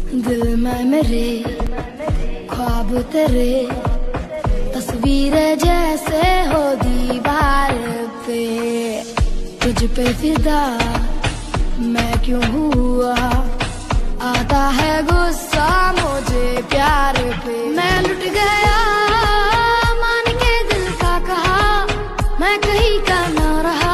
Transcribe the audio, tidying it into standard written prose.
दिल में मेरे ख्वाब तेरे, तस्वीरें जैसे हो दीवार पे। तुझ पे फिदा मैं क्यों हुआ,